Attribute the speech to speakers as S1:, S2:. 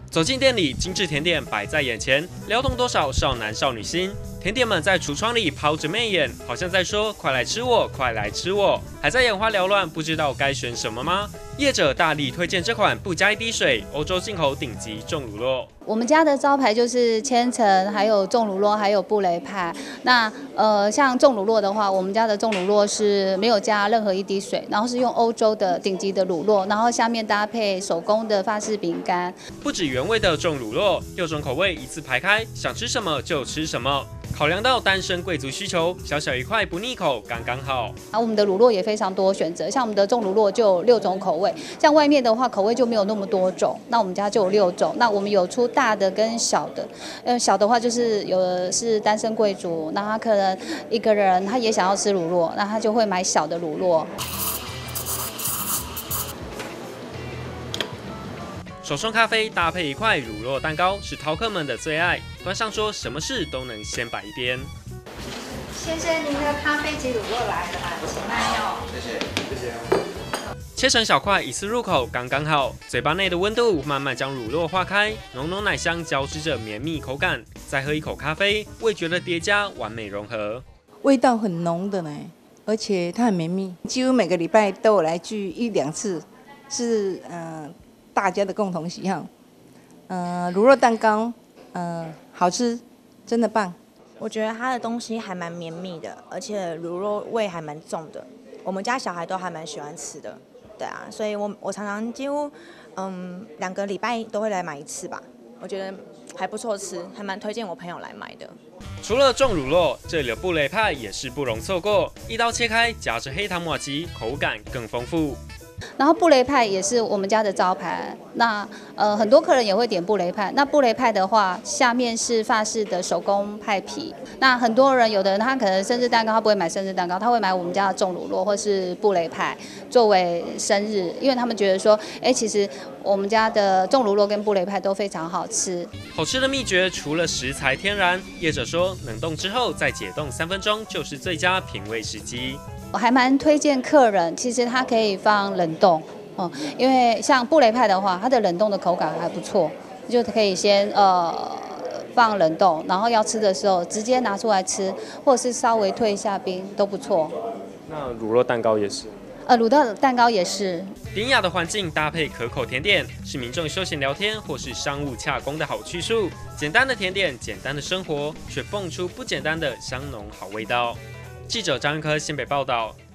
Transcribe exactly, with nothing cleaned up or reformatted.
S1: 走进店里，精致甜点摆在眼前，撩动多少少男少女心。甜点们在橱窗里抛着媚眼，好像在说“快来吃我，快来吃我”，还在眼花缭乱，不知道该选什么吗？业者大力推荐这款不加一滴水、欧洲进口顶级重乳酪。
S2: 我们家的招牌就是千层，还有重乳酪，还有布雷派。那呃，像重乳酪的话，我们家的重乳酪是没有加任何一滴水，然后是用欧洲的顶级的乳酪，然后下面搭配手工的法式饼干。
S1: 不止原味的重乳酪，六种口味一次排开，想吃什么就吃什么。考量到单身贵族需求，小小一块不腻口，刚刚好。
S2: 啊，我们的乳酪也非常多选择，像我们的重乳酪就有六种口味，像外面的话口味就没有那么多种，那我们家就有六种。那我们有出大的跟小的，呃，小的话就是有的是单身贵族，那他可能一个人他也想要吃乳酪，那他就会买小的乳酪。
S1: 手冲咖啡搭配一块乳酪蛋糕是饕客们的最爱，端上桌什么事都能先摆一边。
S3: 先生，您的咖啡及乳酪来了，请慢用。
S4: 谢谢，谢谢。
S1: 切成小块，一次入口刚刚好，嘴巴内的温度慢慢将乳酪化开，浓浓奶香交织着绵密口感。再喝一口咖啡，味觉的叠加完美融合，
S5: 味道很浓的呢，而且它很绵密，几乎每个礼拜都有来聚一两次，是呃。大家的共同喜好，呃，乳酪蛋糕，呃，好吃，真的棒。
S6: 我觉得它的东西还蛮绵密的，而且乳酪味还蛮重的。我们家小孩都还蛮喜欢吃的，对啊，所以我我常常几乎，嗯，两个礼拜都会来买一次吧。我觉得还不错吃，还蛮推荐我朋友来买的。
S1: 除了重乳酪，这里的布雷派也是不容错过，一刀切开，夹着黑糖玛奇，口感更丰富。
S2: 然后布雷派也是我们家的招牌，那呃很多客人也会点布雷派。那布雷派的话，下面是法式的手工派皮。那很多人有的人他可能生日蛋糕他不会买生日蛋糕，他会买我们家的重乳酪或是布雷派作为生日，因为他们觉得说，哎，其实我们家的重乳酪跟布雷派都非常好吃。
S1: 好吃的秘诀除了食材天然，业者说冷冻之后再解冻三分钟就是最佳品味时机。
S2: 我还蛮推荐客人，其实它可以放冷冻哦，因为像布雷派的话，它的冷冻的口感还不错，就可以先呃放冷冻，然后要吃的时候直接拿出来吃，或者是稍微退一下冰都不错。
S1: 那乳酪蛋糕也是？
S2: 呃，乳酪蛋糕也是。
S1: 典雅的环境搭配可口甜点，是民众休闲聊天或是商务洽公的好去处。简单的甜点，简单的生活，却蹦出不简单的香浓好味道。记者张玉科新北报道。